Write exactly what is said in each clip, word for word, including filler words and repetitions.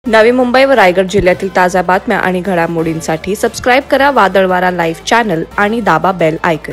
नवी मुंबई व रायगड जिल्ह्यातील ताज्या बातम्या आणि घडामोडींसाठी सबस्क्राइब करा वादळवारा लाईव्ह चॅनल आणि दाबा बेल आयकॉन।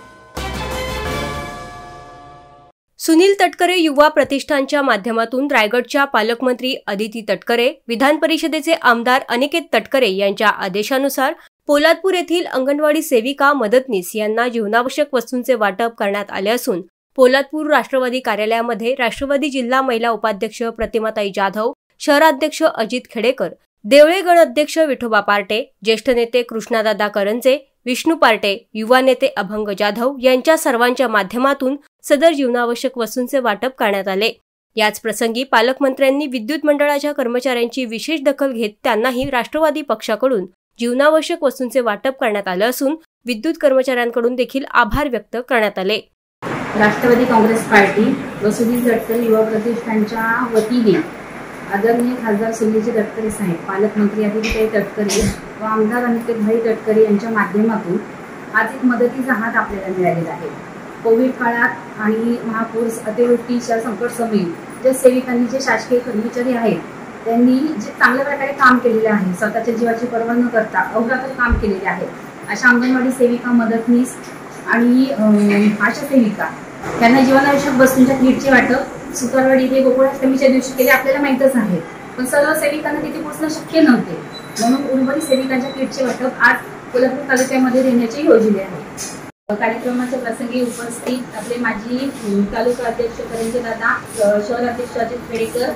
सुनील तटकरे युवा प्रतिष्ठानच्या माध्यमातून रायगडच्या पालकमंत्री अदिती तटकरे, विधान परिषदेचे आमदार अनिकेत तटकरे यांच्या आदेशानुसार पोलादपूर येथील अंगणवाडी सेविका मदतनीस यांना जीवनावश्यक वस्तूंचे वाटप करण्यात आले असून पोलादपूर राष्ट्रवादी कार्यालयामध्ये राष्ट्रवादी जिल्हा महिला उपाध्यक्ष प्रतिमाताई जाधव, शहराध्यक्ष अजित खेडेकर, देवळे गण अध्यक्ष विठोबा पार्टे, ज्येष्ठ नेते कृष्णादादा करंजे, विष्णू पार्टे, युवा नेते अभंग जाधव यांच्या सर्वांच्या माध्यमातून सदर जीवनावश्यक वस्तूंचे वाटप करण्यात आले। याच प्रसंगी पालकमंत्र्यांनी विद्युत मंडळाच्या कर्मचाऱ्यांची विशेष दखल घेत त्यांनाही राष्ट्रवादी पक्षाकडून जीवनावश्यक वस्तूंचे वाटप करण्यात आले असून विद्युत कर्मचाऱ्यांकडून देखील आभार व्यक्त करण्यात आले। राष्ट्रवादी काँग्रेस पार्टी व सुनील तटकरे युवा प्रतिष्ठानच्या वतीने आदरणीय खासदार सुनील तटकरे साहेब, पालकमंत्री अदिती तटकरे व आमदार अनिकेत तटकरे यांच्या माध्यमातून आज एक मदतीचा हात आपल्याला मिळालेला आहे। कोविड काळात आणि महापूर, अतिवृष्टीच्या संकट समयी जे सेविकांनी, जे शासकीय कर्मचारी आहेत, त्यांनी जे चांगल्या प्रकारे काम केलेले आहे, स्वतःच्या जीवाची पर्वा न करता अहोरात्र काम केलेले आहे, अशा अंगणवाडी सेविका, मदतनीस आणि आशा सेविका त्यांना जीवनावश्यक वस्तूंच्या किटचे वाटप सुतारवाडी इथे गोकुळाष्टमीच्या दिवशी केले आपल्याला माहीतच आहे, पण सर्व सेविकांना तिथे पोहोचणं शक्य नव्हते, म्हणून उर्वरित सेविकांच्या किटचे वाटप आज कोल्हापूर तालुक्यामध्ये देण्याची योजना आहे। कार्यक्रमाच्या प्रसंगी उपस्थित आपले माजी तालुका अध्यक्ष करंजे दादा, शहर अध्यक्ष अजित खेडेकर,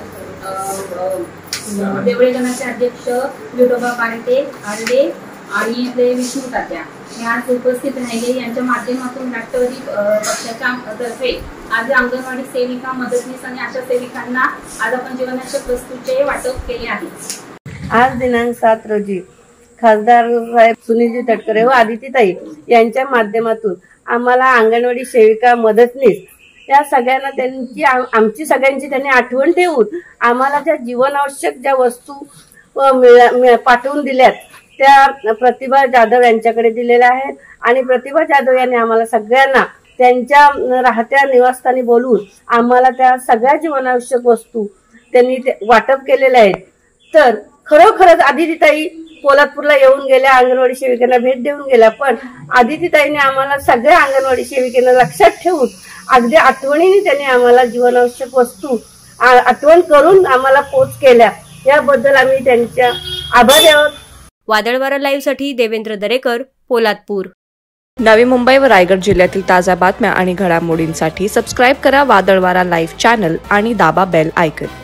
देवळे गणाचे अध्यक्ष विठोबा पार्टे आरडे आणि आपले विष्णू तात्या हे आज उपस्थित राहिले। यांच्या माध्यमातून राष्ट्रवादी पक्षाच्या तर्फे आज अंगणवाडी सेविका, मदतनीस आणि आशा सेविकांना आज आपण जीवनावश्यक वस्तूंचे वाटप केले आहे। आज दिनांक सात रोजी खासदार साहेब सुनील तटकरे व आदितीताई यांच्या माध्यमातून आम्हाला अंगणवाडी सेविका, मदतनीस या सगळ्यांना त्यांची आमची सगळ्यांची त्यांनी आठवण ठेवून आम्हाला ज्या जीवनावश्यक ज्या वस्तू पाठवून दिल्यात त्या प्रतिभा जाधव यांच्याकडे दिलेल्या आहेत आणि प्रतिभा जाधव यांनी आम्हाला सगळ्यांना त्यांच्या राहत्या निवासस्थानी बोलवून आम्हाला त्या सगळ्या जीवनावश्यक वस्तू त्यांनी वाटप केलेल्या आहेत। तर खरोखरच आदितीताई पोलादपूरला येऊन गेल्या, अंगणवाडी सेविकांना भेट देऊन गेल्या, पण आदितीताईने आम्हाला सगळ्या अंगणवाडी सेविकांना लक्षात ठेवून अगदी आठवणीने त्यांनी आम्हाला जीवनावश्यक वस्तू आठवण करून आम्हाला पोच केल्या, याबद्दल आम्ही त्यांच्या आभारी आहोत। वादळवारा लाईव्ह साठी देवेंद्र दरेकर, पोलादपूर। नवी मुंबई व रायगड जिल्ह्यातील ताज्या बातम्या आणि घडामोडींसाठी सबस्क्राइब करा वादळवारा लाईव्ह चॅनल आणि दाबा बेल आयकॉन।